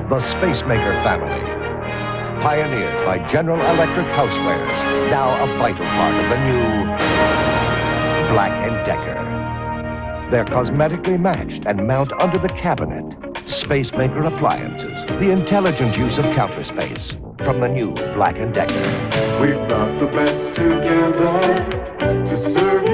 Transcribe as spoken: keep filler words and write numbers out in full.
the Spacemaker family. Pioneered by General Electric housewares, now a vital part of the new Black and Decker. They're cosmetically matched and mount under the cabinet. Spacemaker appliances, the intelligent use of counter space from the new Black and Decker. We've brought the best together to serve